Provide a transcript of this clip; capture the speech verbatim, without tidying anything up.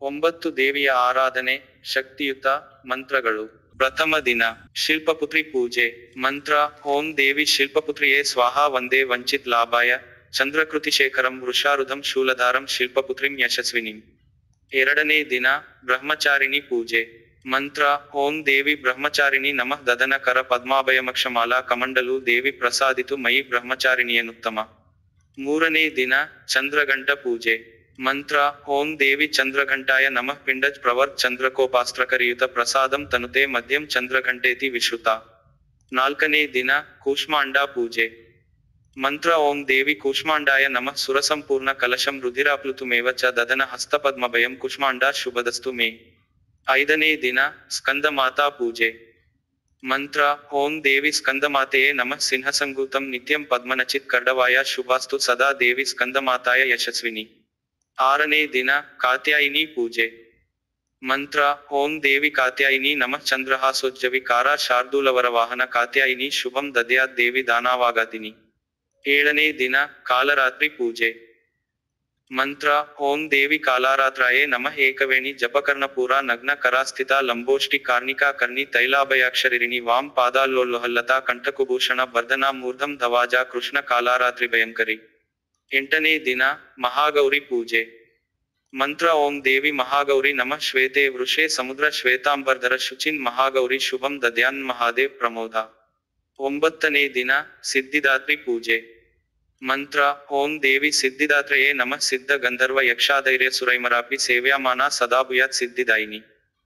ಒಂಬತ್ತು ದೇವಿಯ ಆರಾಧನೆ, ಶಕ್ತಿಯುತ ಮಂತ್ರಗಳು. ಪ್ರಥಮ ದಿನ ಶಿಲ್ಪಪುತ್ರಿ ಪೂಜೆ. ಮಂತ್ರ: ಓಂ ದೇವಿ ಶಿಲ್ಪಪುತ್ರಿಯೇ ಸ್ವಾಹಾ ವಂದೇ ವಂಚಿತ್ ಲಾಭಾಯ ಚಂದ್ರಕೃತಿಶೇಖರಂ ವೃಷಾರುಧಂ ಶೂಲಧಾರಂ ಶಿಲ್ಪಪುತ್ರಿಂ ಯಶಸ್ವಿನಿಂ. ಎರಡನೇ ದಿನ ಬ್ರಹ್ಮಚಾರಿಣಿ ಪೂಜೆ. ಮಂತ್ರ: ಓಂ ದೇವಿ ಬ್ರಹ್ಮಚಾರಿಣಿ ನಮಃ ದದನ ಕರ ಪದ್ಮಾಭಯಮಕ್ಷಮಾಲಾ ಕಮಂಡಲು ದೇವಿ ಪ್ರಸಾದಿತು ಮಯಿ ಬ್ರಹ್ಮಚಾರಿಣಿಯನುತ್ತಮ. ಮೂರನೇ ದಿನ ಚಂದ್ರಘಂಟ ಪೂಜೆ. ಮಂತ್ರ: ಓಂ ದೇವಿ ಚಂದ್ರಘಂಟಾಯ ನಮಃ ಪಿಂಡಜ್ ಪ್ರವರ್ತ್ ಚಂದ್ರಕೋಪಾಸ್ತ್ರಕರಿಯುತ ಪ್ರಸಾದಂ ತನುತೆ ಮಧ್ಯಂ ಚಂದ್ರಘಂಟೇತಿ ವಿಶ್ರುತ. ನಾಲ್ಕನೇ ದಿನ ಕೂಷ್ಮಾಂಡ ಪೂಜೆ. ಮಂತ್ರ: ಓಂ ದೇವಿ ಕೂಷ್ಮಾಂಡಾಯ ನಮಃ ಸುರಸಂಪೂರ್ಣ ಕಲಶಂ ರುಧಿರಾಪ್ಲುತುಮೇವ ಚ ದದನ ಹಸ್ತಪದ್ಮಭಯಂ ಕೂಷ್ಮಾಂಡ ಶುಭದಸ್ತು ಮೇ. ಐದನೇ ದಿನ ಸ್ಕಂದಮಾತಾ ಪೂಜೆ. ಮಂತ್ರ: ಓಂ ದೇವಿ ಸ್ಕಂದಮಾತೆಯೇ ನಮಃ ಸಿಂಹಸಂಗೂತಂ ನಿತ್ಯಂ ಪದ್ಮನಚಿತ್ ಕರ್ಡವಾಯ ಶುಭಾಸ್ತು ಸದಾ ದೇವಿ ಸ್ಕಂದಮಾತಾಯ ಯಶಸ್ವಿನಿ. ಆರನೇ ದಿನ ಕಾತ್ಯಾಯಿನಿ ಪೂಜೆ. ಮಂತ್ರ: ಓಂ ದೇವಿ ಕಾತ್ಯಾಯಿನಿ ನಮಃ ಚಂದ್ರಹಾಸೋಜ್ಜವಿ ಕಾರ ಶಾರ್ದೂಲವರವಾಹನ ಕಾತ್ಯಾಯಿನಿ ಶುಭಂ ದದ್ಯಾತ್ ದೇವಿ ದಾನವಾಗಾತಿನಿ. ಏಳನೇ ದಿನ ಕಾಲರಾತ್ರಿ ಪೂಜೆ. ಮಂತ್ರ: ಓಂ ದೇವಿ ಕಾಲಾರಾತ್ರಾಯೇ ನಮಃ ಏಕವೇಣಿ ಜಪಕರ್ಣಪೂರ ನಗ್ನ ಕರಾಸ್ಥಿತಾ ಲಂಬೋಷ್ಟಿ ಕಾರ್ಣಿಕಾ ಕರ್ಣಿ ತೈಲಾಭಯಾಕ್ಷರಿಣಿ ವಾಂ ಪಾದಾಲ್ಲೋಲ್ಲೋಹಲ್ಲತಾ ಕಂಠಕುಭೂಷಣ ವರ್ಧನಾ ಮೂರ್ಧಂ ಧವಾಜಾ ಕೃಷ್ಣ ಕಾಲಾರಾತ್ರಿ ಭಯಂಕರಿ. ಎಂಟನೇ ದಿನ ಮಹಾಗೌರಿ ಪೂಜೆ. ಮಂತ್ರ: ಓಂ ದೇವಿ ಮಹಾಗೌರಿ ನಮಃ ಶ್ವೇತೆ ವೃಷೇ ಸಮುದ್ರ ಶ್ವೇತಾಂಬರ್ಧರ ಶುಚಿನ್ ಮಹಾಗೌರಿ ಶುಭಂ ದದ್ಯಾನ್ ಮಹಾದೇವ್ ಪ್ರಮೋದ. ಒಂಬತ್ತನೇ ದಿನ ಸಿದ್ಧಿದಾತ್ರಿ ಪೂಜೆ. ಮಂತ್ರ: ಓಂ ದೇವಿ ಸಿದ್ಧಿದಾತ್ರಯೇ ನಮಃ ಸಿದ್ಧ ಗಂಧರ್ವ ಯಕ್ಷಾಧೈರ್ಯ ಸುರೈಮರಾಪಿ ಸೇವ್ಯಾಮಾನ ಸದಾಭುಯಾತ್ ಸಿದ್ಧಿದಾಯಿನಿ.